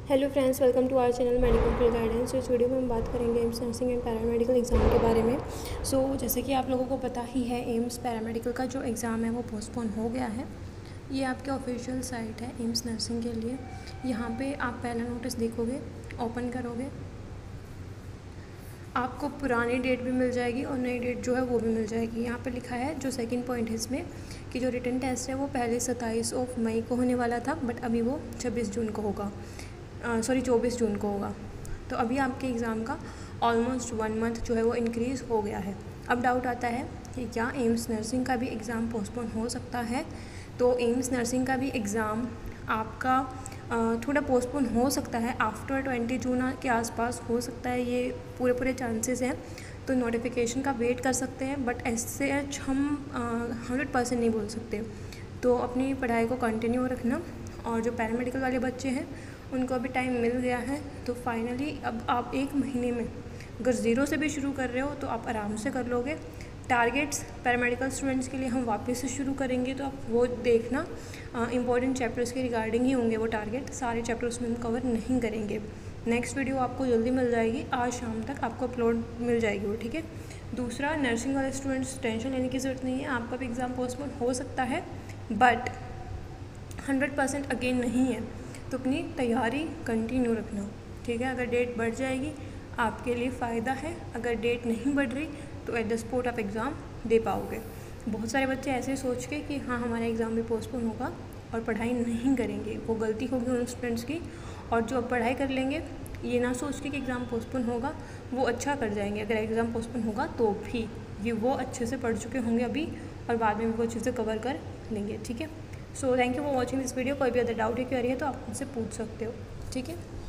Hello friends, welcome to our channel medical guidance. इस video में हम बात करेंगे AIIMS nursing and paramedical exam के बारे में। जैसे कि आप लोगों को पता ही है, एम्स पैरामेडिकल का जो एग्ज़ाम है वो पोस्टपोन हो गया है। ये आपके ऑफिशियल साइट है एम्स नर्सिंग के लिए। यहाँ पे आप पहला नोटिस देखोगे, ओपन करोगे, आपको पुरानी डेट भी मिल जाएगी और नई डेट जो है वो भी मिल जाएगी। यहाँ पे लिखा है, जो सेकंड पॉइंट है इसमें, कि जो रिटन टेस्ट है वो पहले 27 मई को होने वाला था, बट अभी वो 24 जून को होगा। 24 जून को होगा। तो अभी आपके एग्ज़ाम का ऑलमोस्ट 1 मंथ जो है वो इंक्रीज़ हो गया है। अब डाउट आता है कि क्या एम्स नर्सिंग का भी एग्ज़ाम पोस्टपोन हो सकता है। तो एम्स नर्सिंग का भी एग्ज़ाम आपका थोड़ा पोस्टपोन हो सकता है, आफ्टर 20 जून के आसपास हो सकता है, ये पूरे चांसेस हैं। तो नोटिफिकेशन का वेट कर सकते हैं, बट ऐसे हम 100% नहीं बोल सकते। तो अपनी पढ़ाई को कंटिन्यू रखना। और जो पैरामेडिकल वाले बच्चे हैं उनको अभी टाइम मिल गया है, तो फाइनली अब आप 1 महीने में अगर ज़ीरो से भी शुरू कर रहे हो तो आप आराम से कर लोगे। टारगेट्स पैरामेडिकल स्टूडेंट्स के लिए हम वापस से शुरू करेंगे, तो आप वो देखना। इंपॉर्टेंट चैप्टर्स के रिगार्डिंग ही होंगे वो टारगेट, सारे चैप्टर्स में हम कवर नहीं करेंगे। नेक्स्ट वीडियो आपको जल्दी मिल जाएगी, आज शाम तक आपको अपलोड मिल जाएगी वो, ठीक है। दूसरा, नर्सिंग वाले स्टूडेंट्स टेंशन लेने की ज़रूरत नहीं है, आपका भी एग्ज़ाम पोस्टपोन हो सकता है, बट 100% अगेन नहीं है। तो अपनी तैयारी कंटिन्यू रखना, ठीक है। अगर डेट बढ़ जाएगी आपके लिए फ़ायदा है, अगर डेट नहीं बढ़ रही तो एट द स्पॉट आप एग्ज़ाम दे पाओगे। बहुत सारे बच्चे ऐसे सोच के कि हाँ हमारा एग्ज़ाम भी पोस्टपोन होगा और पढ़ाई नहीं करेंगे, वो गलती होगी उन स्टूडेंट्स की। और जो अब पढ़ाई कर लेंगे, ये ना सोच के कि एग्ज़ाम पोस्टपोन होगा, वो अच्छा कर जाएंगे। अगर एग्ज़ाम पोस्टपोन होगा तो भी ये वो अच्छे से पढ़ चुके होंगे अभी, और बाद में भी वो अच्छे से कवर कर लेंगे, ठीक है। So thank you for watching this video. कोई भी अदर डाउट है, क्वेरी है तो आप मुझसे पूछ सकते हो, ठीक है।